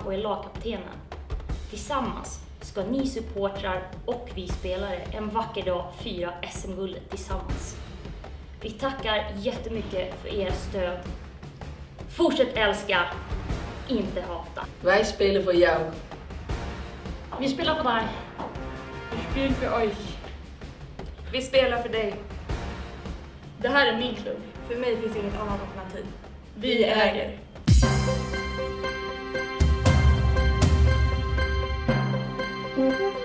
och är lagkaptenen. Tillsammans ska ni supportrar och vi spelare en vacker dag fira SM-guldet tillsammans. Vi tackar jättemycket för er stöd. Fortsätt älska, inte hata. Wij spelen voor jou. Vi spelar för dig. Vi spelar för euch. Vi spelar för dig. Det här är min klubb. För mig finns inget annat alternativ. Vi äger. Mm-hmm.